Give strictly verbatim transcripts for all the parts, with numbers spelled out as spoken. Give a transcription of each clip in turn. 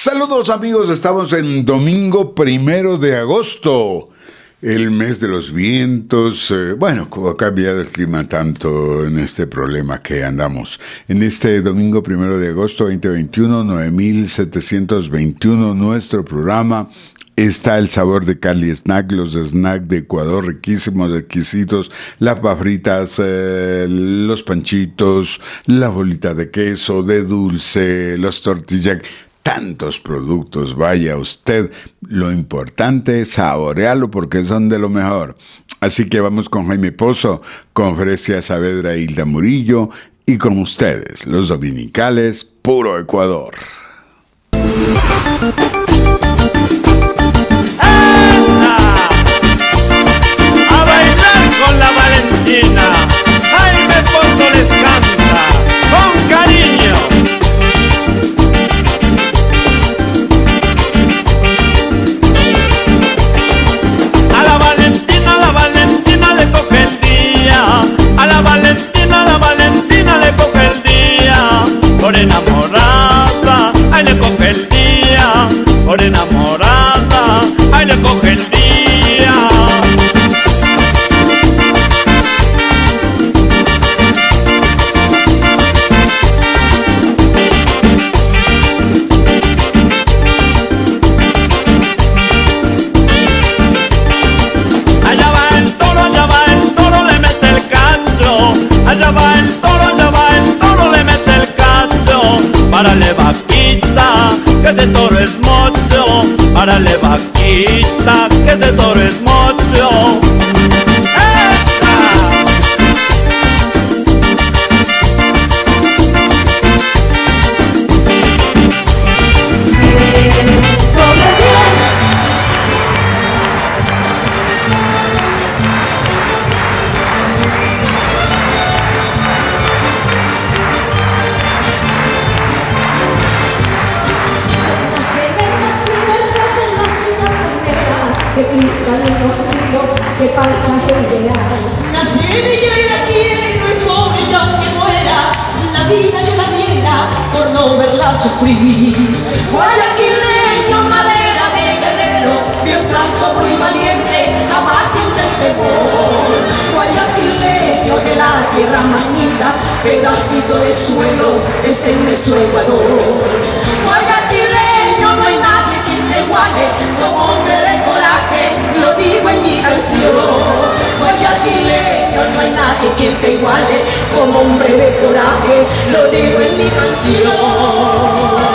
Saludos amigos, estamos en domingo primero de agosto, el mes de los vientos. Eh, bueno, como ha cambiado el clima tanto en este problema que andamos. En este domingo primero de agosto veinte veintiuno, nueve mil setecientos veintiuno, nuestro programa. Está el sabor de Carly Snack, los snacks de Ecuador, riquísimos, exquisitos, las papas fritas, eh, los panchitos, la bolita de queso, de dulce, los tortillas, tantos productos, vaya usted. Lo importante es saborearlo porque son de lo mejor. Así que vamos con Jaime Pozo, con Frecia Saavedra e Hilda Murillo, y con ustedes, los dominicales, puro Ecuador. Con la Valentina, Jaime Pozo les canta con cariño. A la Valentina, a la Valentina le coge el día. A la Valentina, a la Valentina le coge el día. Por enamorada, ahí le coge el día. Por enamorada, ahí le coge el día. Allá va el toro, allá va el toro, le mete el cacho. Párale vaquita, que ese toro es mocho. Párale vaquita, que ese toro es mocho. Que paisaje ideal. Nací y yo la quiero y pobre yo que muera, la vida yo la diera por no verla sufrir. Guayaquileño, madera de guerrero, bien franco, muy valiente, jamás siente el temor. Guayaquileño de la tierra más linda, pedacito de suelo, este inmenso Ecuador. Guayaquileño, no hay nadie quien te iguale, como hombre de coraje, lo digo en mi canción. Guayaquileño, no hay nadie quien te iguale, como hombre de coraje, lo digo en mi canción.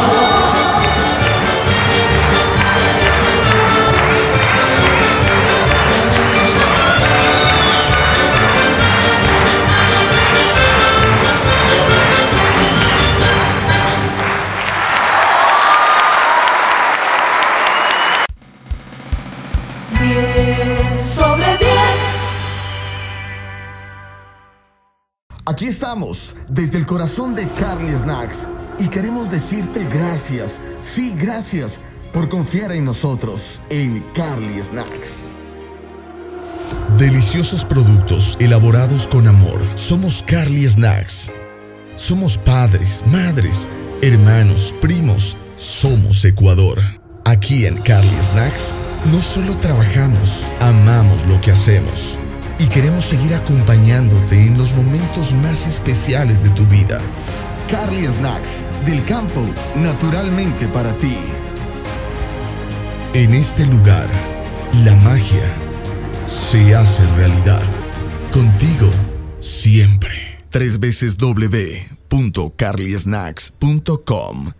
Aquí estamos, desde el corazón de Carly Snacks, y queremos decirte gracias, sí, gracias, por confiar en nosotros, en Carly Snacks. Deliciosos productos elaborados con amor. Somos Carly Snacks. Somos padres, madres, hermanos, primos. Somos Ecuador. Aquí en Carly Snacks, no solo trabajamos, amamos lo que hacemos. Y queremos seguir acompañándote en los momentos más especiales de tu vida. Carly Snacks, del campo, naturalmente para ti. En este lugar, la magia se hace realidad. Contigo, siempre. Tres veces w punto carly snacks punto com.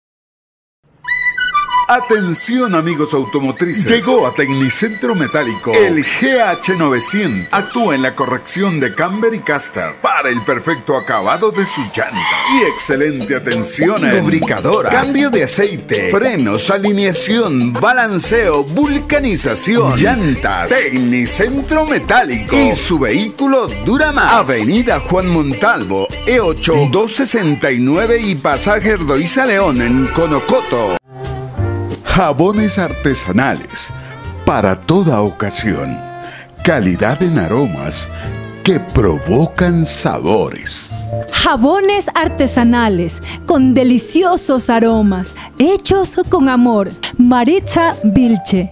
Atención amigos automotrices, llegó a Tecnicentro Metálico el G H novecientos. Actúa en la corrección de camber y caster para el perfecto acabado de sus llantas y excelente atención en lubricadora, cambio de aceite, frenos, alineación, balanceo, vulcanización, llantas. Tecnicentro Metálico y su vehículo dura más. Avenida Juan Montalvo, E ocho, doscientos sesenta y nueve y Pasaje Erdoiza León en Conocoto. Jabones artesanales para toda ocasión, calidad en aromas que provocan sabores. Jabones artesanales con deliciosos aromas, hechos con amor. Maritza Vilche.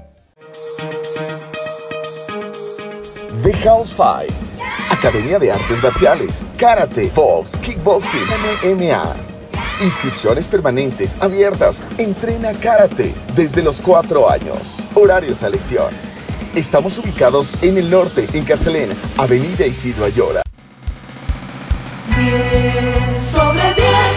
The House Fight, Academia de Artes Marciales, Karate, Box, Kickboxing, M M A. Inscripciones permanentes, abiertas. Entrena Karate desde los cuatro años. Horarios a elección. Estamos ubicados en el norte, en Carcelén, Avenida Isidro Ayora. diez sobre diez.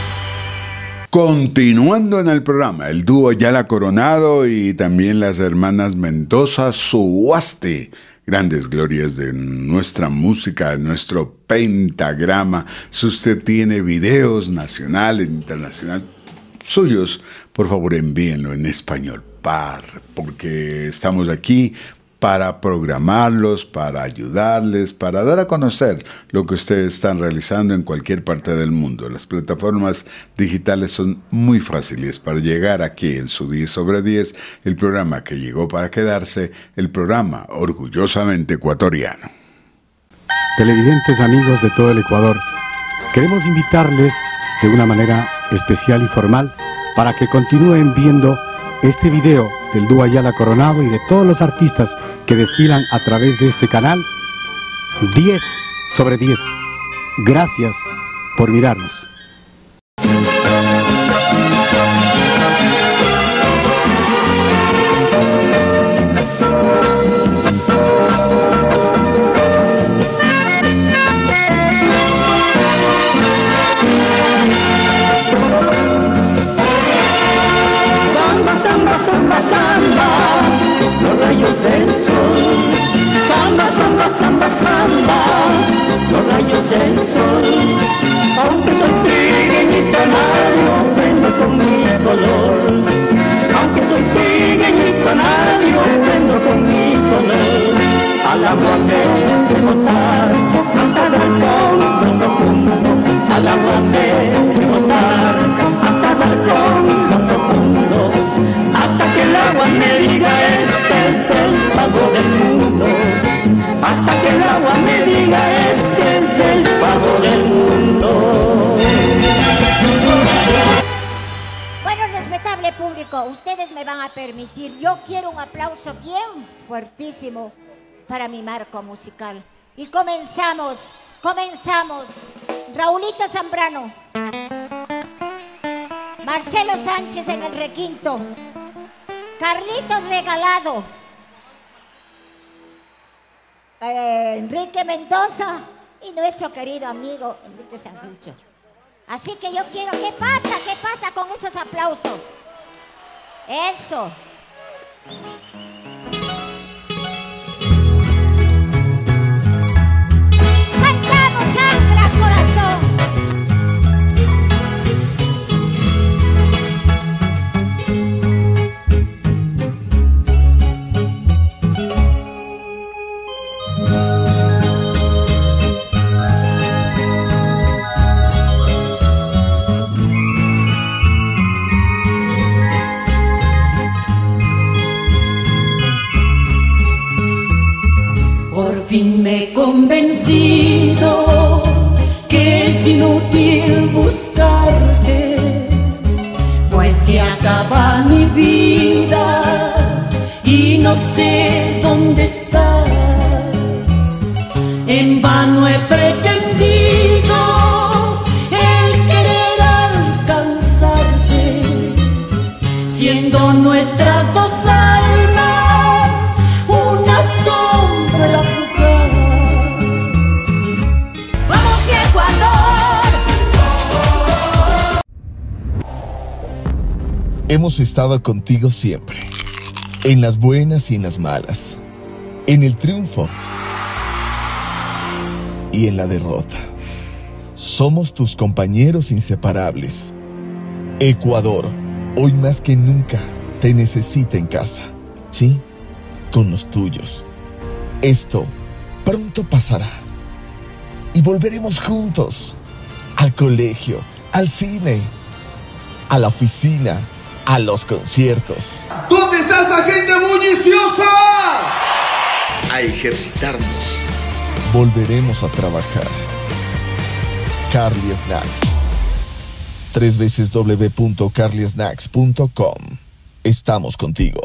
Continuando en el programa, el dúo Ayala Coronado y también las hermanas Mendoza Suaste. Grandes glorias de nuestra música, de nuestro pentagrama. Si usted tiene videos nacionales, internacionales suyos, por favor envíenlo en español, par, porque estamos aquí para programarlos, para ayudarles, para dar a conocer lo que ustedes están realizando en cualquier parte del mundo. Las plataformas digitales son muy fáciles para llegar aquí en su diez sobre diez, el programa que llegó para quedarse, el programa orgullosamente ecuatoriano. Televidentes amigos de todo el Ecuador, queremos invitarles de una manera especial y formal para que continúen viendo este video del dúo Ayala Coronado y de todos los artistas que desfilan a través de este canal. diez sobre diez. Gracias por mirarnos. Los rayos del sol, samba, samba, samba, samba, los rayos del sol. Aunque soy pequeñito nadie ofendo con mi color. Aunque soy pequeñito nadie ofendo con mi color. Al agua me de botar hasta dar con lo profundo. Al agua me de botar hasta dar con lo profundo. Hasta que el agua me diga este es el pago del mundo. Hasta que el agua me diga este es el pago del mundo. Bueno, respetable público, ustedes me van a permitir, yo quiero un aplauso bien fuertísimo para mi marco musical. Y comenzamos, comenzamos. Raulito Zambrano, Marcelo Sánchez en el requinto, Carlitos Regalado, eh, Enrique Mendoza y nuestro querido amigo Enrique Sanjucho. Así que yo quiero, ¿qué pasa? ¿Qué pasa con esos aplausos? Eso. Cantamos Ancla Corazón. Por fin me he convencido que es inútil buscarte, pues se acaba mi vida y no sé dónde estás. En vano he pretendido el querer alcanzarte, siendo nuestras dos almas una sombra fugaz. ¡Vamos, Ecuador! Hemos estado contigo siempre, en las buenas y en las malas, en el triunfo y en la derrota. Somos tus compañeros inseparables. Ecuador, hoy más que nunca, te necesita en casa. Sí, con los tuyos. Esto pronto pasará y volveremos juntos al colegio, al cine, a la oficina, a los conciertos. ¿Dónde está esa gente bulliciosa? A ejercitarnos volveremos a trabajar. Carly Snacks. tres veces w w w punto carly snacks punto com. Estamos contigo.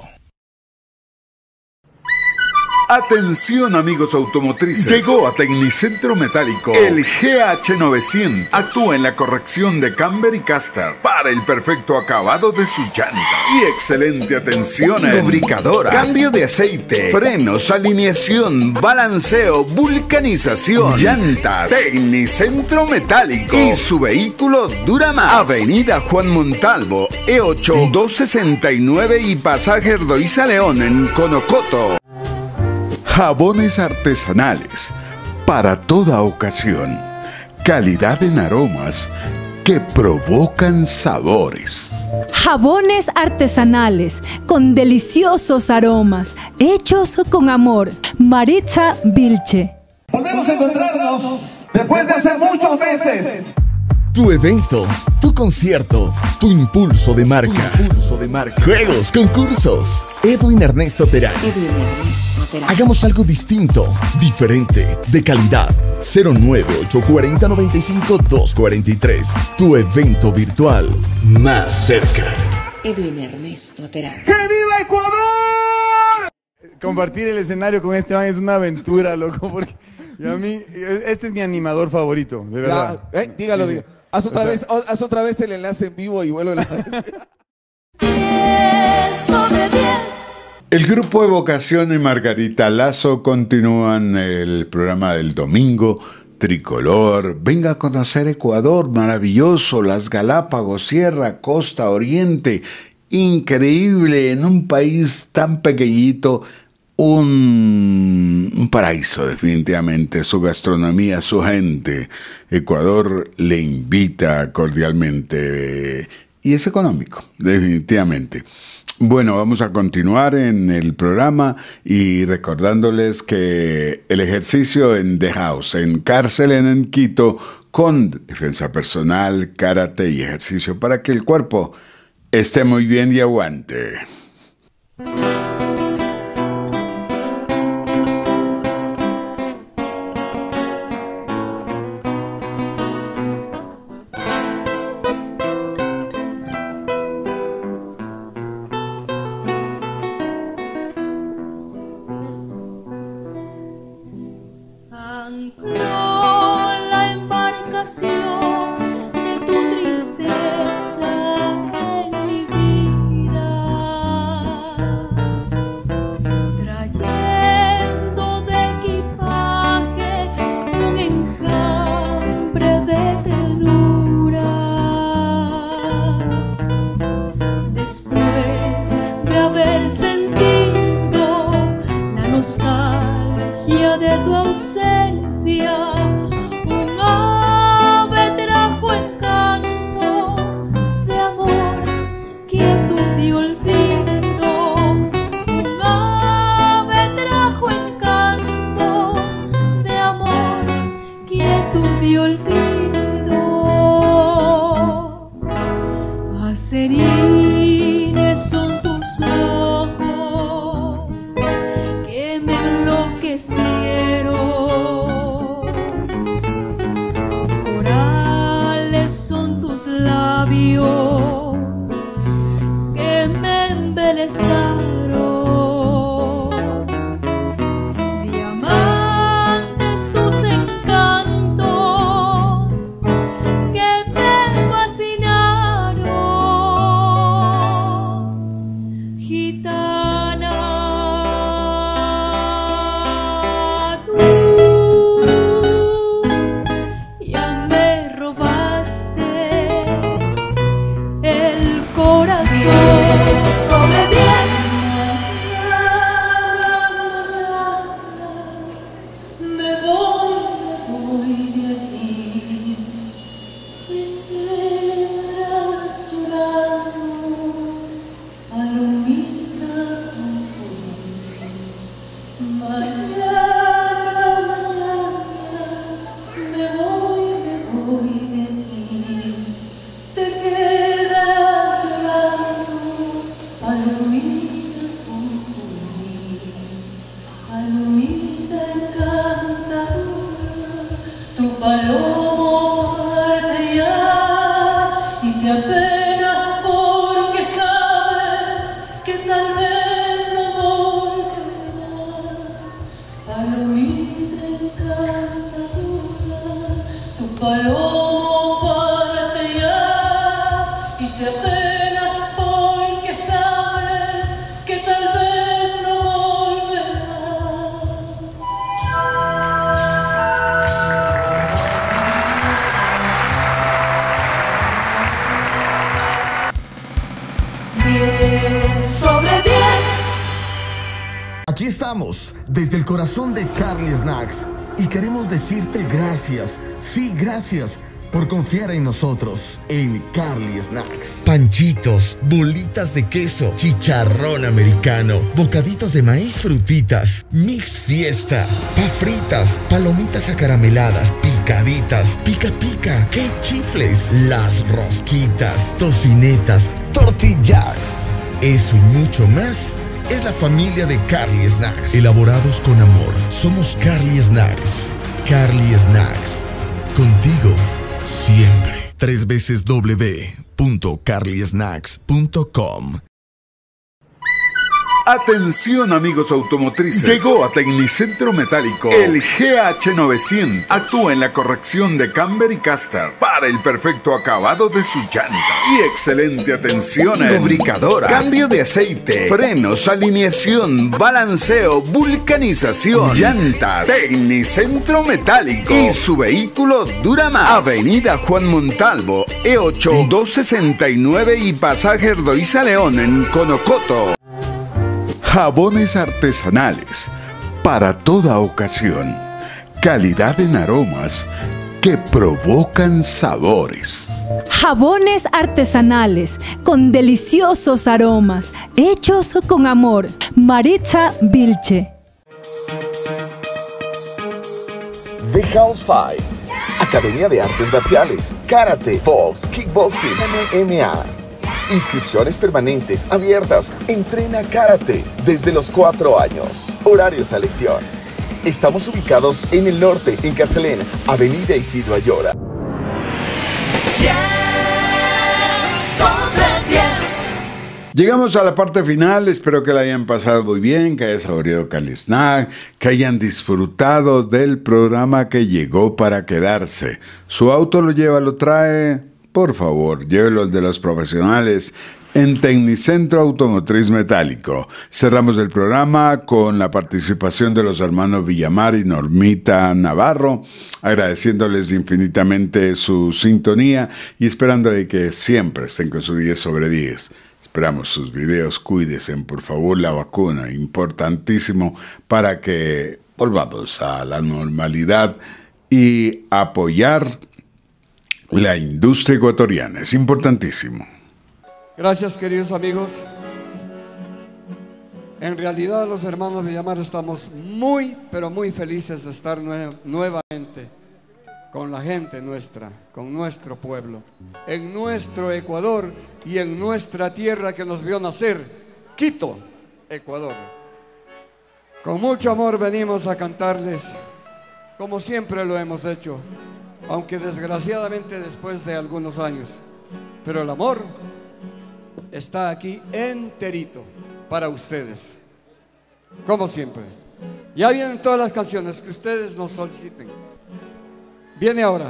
Atención amigos automotrices, llegó a Tecnicentro Metálico el G H novecientos. Actúa en la corrección de camber y caster para el perfecto acabado de sus llantas y excelente atención en lubricadora, cambio de aceite, frenos, alineación, balanceo, vulcanización, llantas. Tecnicentro Metálico y su vehículo dura más. Avenida Juan Montalvo, E ocho, doscientos sesenta y nueve y Pasaje Ardoiza León en Conocoto. Jabones artesanales para toda ocasión. Calidad en aromas que provocan sabores. Jabones artesanales con deliciosos aromas, hechos con amor. Maritza Vilche. Volvemos a encontrarnos después de hace muchos meses. Tu evento, tu concierto, tu impulso de marca. Tu impulso de marca. Juegos, concursos. Edwin Ernesto Terán. Edwin Ernesto Terán. Hagamos algo distinto, diferente, de calidad. cero nueve ocho cuatro cero nueve cinco dos cuatro tres. Tu evento virtual más cerca. Edwin Ernesto Terán. ¡Que viva Ecuador! Compartir el escenario con este man es una aventura, loco, porque y a mí, este es mi animador favorito, de verdad. La, eh, dígalo, dígalo. Haz otra, o sea, vez, haz otra vez el enlace en vivo y vuelvo la... El grupo Evocación y Margarita Lazo continúan el programa del domingo. Tricolor, venga a conocer Ecuador, maravilloso, las Galápagos, Sierra, Costa, Oriente, increíble, en un país tan pequeñito. Un, un paraíso definitivamente, su gastronomía, su gente. Ecuador le invita cordialmente y es económico, definitivamente. Bueno, vamos a continuar en el programa y recordándoles que el ejercicio en The House, en Cárcel en Quito, con defensa personal, karate y ejercicio para que el cuerpo esté muy bien y aguante. palomo parte ya y te apenas porque sabes que tal vez no volverá. Diez sobre diez. Aquí estamos, desde el corazón de Carly Snacks, y queremos decirte gracias, sí, gracias, por confiar en nosotros, en Carly Snacks. Panchitos, bolitas de queso, chicharrón americano, bocaditos de maíz, frutitas, mix fiesta, pa fritas, palomitas acarameladas, picaditas, pica pica, que chifles, las rosquitas, tocinetas, tortillas. Eso y mucho más es la familia de Carly Snacks. Elaborados con amor, somos Carly Snacks. Carly Snacks, contigo siempre. Tres veces w punto carly snacks punto com. Atención amigos automotrices, llegó a Tecnicentro Metálico el G H novecientos. Actúa en la corrección de camber y caster para el perfecto acabado de su llanta y excelente atención en lubricadora, cambio de aceite, frenos, alineación, balanceo, vulcanización, llantas. Tecnicentro Metálico y su vehículo dura más. Avenida Juan Montalvo, E ocho, doscientos sesenta y nueve y Pasaje Erdoiza León en Conocoto. Jabones artesanales para toda ocasión. Calidad en aromas que provocan sabores. Jabones artesanales con deliciosos aromas, hechos con amor. Maritza Vilche. The House Fight, Academia de Artes Marciales, Karate, Box, Kickboxing, M M A. Inscripciones permanentes, abiertas. Entrena Karate desde los cuatro años. Horarios a elección. Estamos ubicados en el norte, en Carcelén, Avenida Isidro Ayora. Llegamos a la parte final, espero que la hayan pasado muy bien, que hayan saboreado Carly Snack, que hayan disfrutado del programa que llegó para quedarse. Su auto lo lleva, lo trae, por favor, llévelo de los profesionales en Tecnicentro Automotriz Metálico. Cerramos el programa con la participación de los hermanos Villamar y Normita Navarro, agradeciéndoles infinitamente su sintonía y esperando de que siempre estén con su diez sobre diez. Esperamos sus videos, cuídense, por favor, la vacuna, importantísimo para que volvamos a la normalidad y apoyar la industria ecuatoriana. Es importantísimo. Gracias, queridos amigos. En realidad, los hermanos Villamar estamos muy, pero muy felices de estar nue- nuevamente con la gente nuestra, con nuestro pueblo, en nuestro Ecuador y en nuestra tierra que nos vio nacer, Quito, Ecuador. Con mucho amor venimos a cantarles, como siempre lo hemos hecho, aunque desgraciadamente después de algunos años. Pero el amor está aquí enterito para ustedes, como siempre. Ya vienen todas las canciones que ustedes nos soliciten. Viene ahora.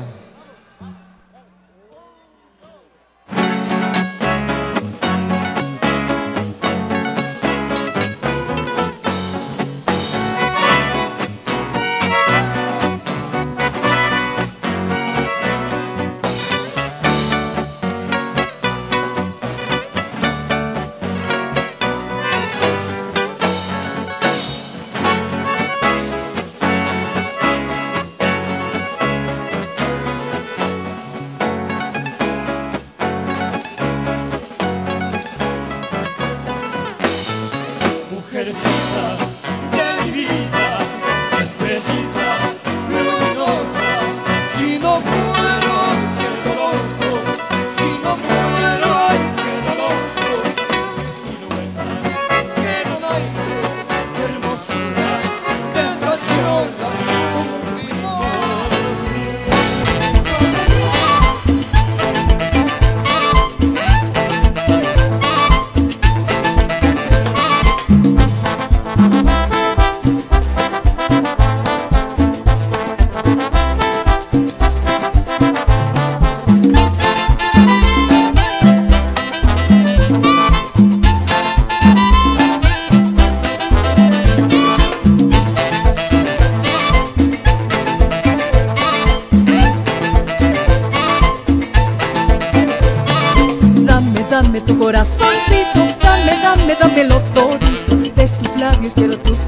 Dame tu corazoncito, dame, dame, dámelo todito. De tus labios quiero tus